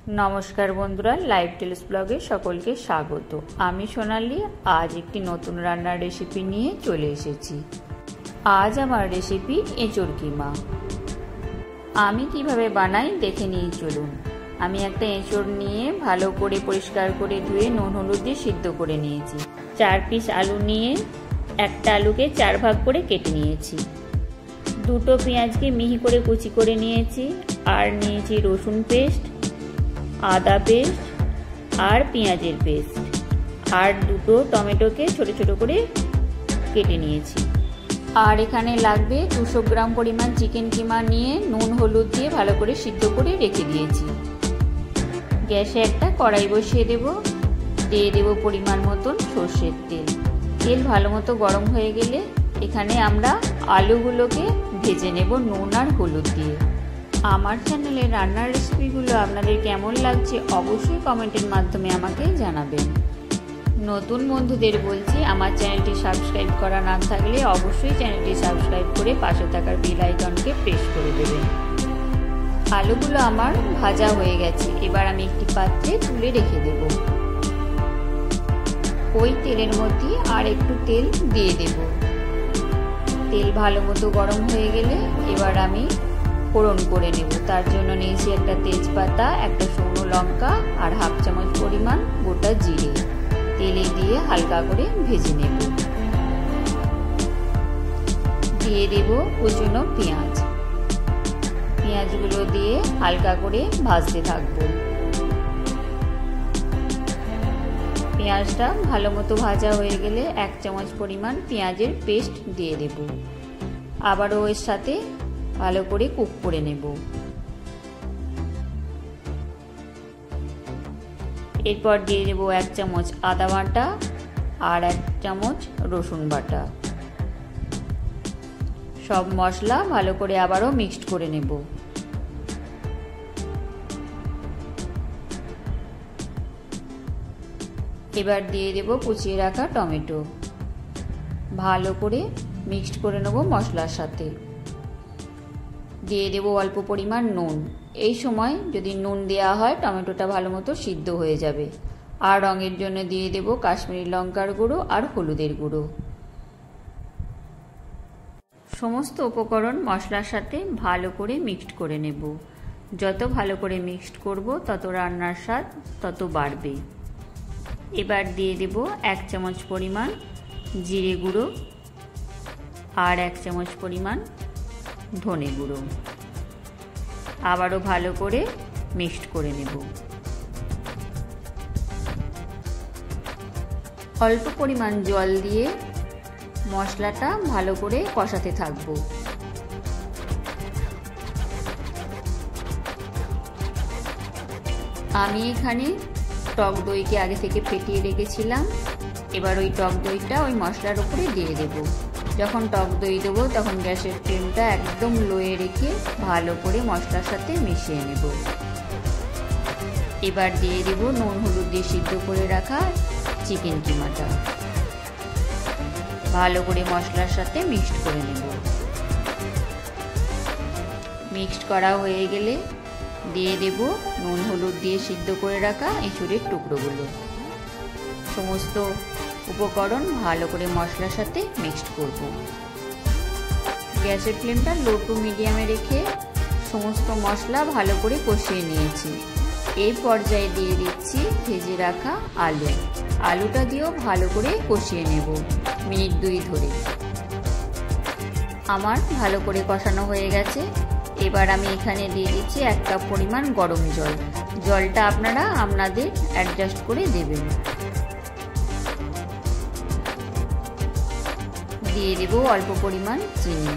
नमस्कार बंधुरा live tales ब्लगे सकलके स्वागत। आमी सोनाली आज एक नतून रान्नार रेसिपि निये चले एसेछि। आज आमार रेसिपि एঁচোড় किमा। आमी किभाबे बानाई देखे निये चलुन। आमी एकटा एঁচোড় निये भालो करे परिष्कार करे धुए नुन हलुद दिये सिद्ध करे नियेछि। 4 पिस आलू निये एकटा आलूके 4 भाग करे केटे नियेछि। दुटो पेঁয়াজকে मिहि करे कुचि करे नियेछि आर नियेछि रसुन पेस्ट, आदा पेस्ट और पेঁয়াজের पेस्ट और दुटो टमेटो के छोटो छोटो करे केटे निয়েছি। और एखाने लागबे 200 ग्राम परिमाण चिकेन किमा निये नुन हलुद दिए भालो करे सिद्ध करे रेखे दिएছি। गैसे एकटा कड़ाई बसिए देब, दिए देब परिमाण मतन सर्षेर तेल। तेल भालो मतो गरम हये गेले एखाने आमरा आलूगुलोके भेजे नेब नुन और हलुद दिए। आमार चैनेले रान्नार रेसिपिगुलो आपनादेर केमन लागছে अवश्यई कमेंटेर माध्यमे आमाके जानाबेन। नतून बंधुदेर बोलছি आमार चैनेलटी सबस्क्राइब करा ना थाकले अवश्यई चैनेलटी सबस्क्राइब करे पाशे थाका बेल आइकनके प्रेस करे देबेन। आलूगुलो आमार भाजा हये गेছে, एबार आमि एकटी पात्रे तुले रेखे देब। ओई तेलेर मধ্যে आर एकटू तेल दिए देब। तेल भालो मतो गरम हये गेले एबार आमि फोड़न करे नेब। तार जोन्नो निয়েছি একটা তেজপাতা, একটা শুকনো লঙ্কা আর হাফ চামচ পরিমাণ গোটা জিরে। তেলে দিয়ে হালকা করে ভেজে নেব। দিয়ে দেব কুচনো পেঁয়াজ। পেঁয়াজগুলো দিয়ে হালকা করে ভাজতে থাকবো। পেঁয়াজটা ভালো মতো ভাজা হয়ে গেলে 1 চামচ পরিমাণ পেঁয়াজের পেস্ট দিয়ে দেব। আবারও এর সাথে ভালো করে কুক করে নেব। এরপর দিয়ে দেব 1 চামচ আদা বাটা আর 1 চামচ রসুন বাটা। সব মশলা ভালো করে আবারও মিক্সড করে নেব। এবার দিয়ে দেব কুচিয়ে রাখা টমেটো। ভালো করে মিক্সড করে নেব মশলার সাথে। দিয়ে দেব অল্প পরিমাণ নুন। এই সময় যদি নুন দেওয়া হয় টমেটোটা ভালো মতো সিদ্ধ হয়ে যাবে। আর রঙের জন্য দিয়ে দেব কাশ্মীরি লঙ্কার গুঁড়ো আর হলুদের গুঁড়ো। সমস্ত উপকরণ মশলার সাথে ভালো করে মিক্সড করে নেব। যত ভালো করে মিক্সড করব তত রান্নার স্বাদ তত বাড়বে। এবার দিয়ে দেব 1 চামচ পরিমাণ জিরে গুঁড়ো আর 1 চামচ পরিমাণ ধনে গুঁড়ো। আবারও ভালো করে মিক্সড করে নেব। অল্প পরিমাণ জল দিয়ে মশলাটা ভালো করে কষাতে থাকবো। আমি এখানে টক দইকে আগে থেকে ফেটিয়ে রেখেছিলাম। এবার ওই টক দইটা ওই মশলার উপরে দিয়ে দেব। যখন টক দই দেবো তখন গ্যাসের ফ্লেমটা একদম লোয়ে রেখে ভালো করে মশলার সাথে মিশিয়ে নেব। এবার দিয়ে দেব নুন হলুদ দিয়ে সিদ্ধ করে রাখা চিকেন কিমাটা। ভালো করে মশলার সাথে মিক্সড করে নেব। মিক্সড করা হয়ে গেলে দিয়ে দেব নুন হলুদ দিয়ে সিদ্ধ করে রাখা এঁচোড়ের টুকরোগুলো। সমস্ত উপকরণ ভালো করে মশলার সাথে মিক্সড করব। গ্যাসের ফ্লেমটা লো টু মিডিয়ামে রেখে সমস্ত মশলা ভালো করে কষিয়ে নিয়েছি। এই পর্যায়ে দিয়ে দিচ্ছি ভেজে রাখা আলু। আলুটা দিয়েও ভালো করে কষিয়ে নেব মিনিট 2 ধরে। আমার ভালো করে কষানো হয়ে গেছে। এবার আমি এখানে দিয়ে দিচ্ছি 1 কাপ পরিমাণ গরম জল। জলটা আপনারা আপনাদের অ্যাডজাস্ট করে দেবেন। দিয়ে দেব অল্প পরিমাণ চিনি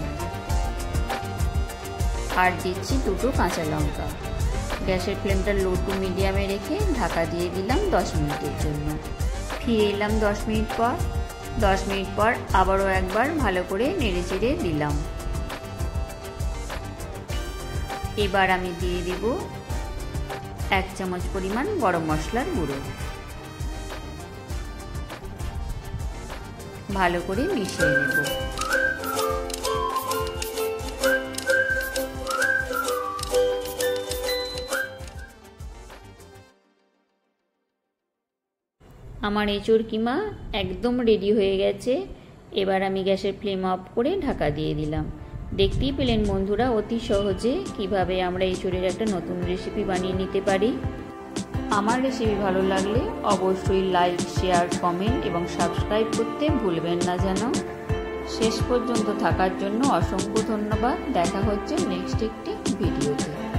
আর দিচ্ছি দুটো কাঁচা লঙ্কা। গ্যাসের ফ্লেমটা লো টু মিডিয়ামে রেখে ঢাকা দিয়ে দিলাম 10 মিনিটের জন্য। ফিরে এলাম 10 মিনিট পর। 10 মিনিট পর আবারও একবার ভালো করে নেড়ে চেড়ে দিলাম। এবার আমি দিয়ে দেব 1 চামচ পরিমাণ গরম মশলার গুঁড়ো। ভালো করে মিশিয়ে নেব। আমার এঁচোড় কিমা একদম রেডি হয়ে গেছে। এবার আমি গ্যাসের ফ্লেম অফ করে ঢাকা দিয়ে দিলাম। দেখতেই পেলেন বন্ধুরা অতি সহজে কিভাবে আমরা এঁচোড়ের একটা নতুন রেসিপি বানিয়ে নিতে পারি। আমার রেসিপি ভালো লাগলে অবশ্যই লাইক, শেয়ার, কমেন্ট এবং সাবস্ক্রাইব করতে ভুলবেন না যেন। শেষ পর্যন্ত থাকার জন্য অসংখ্য ধন্যবাদ। দেখা হচ্ছে নেক্সট একটি ভিডিওতে।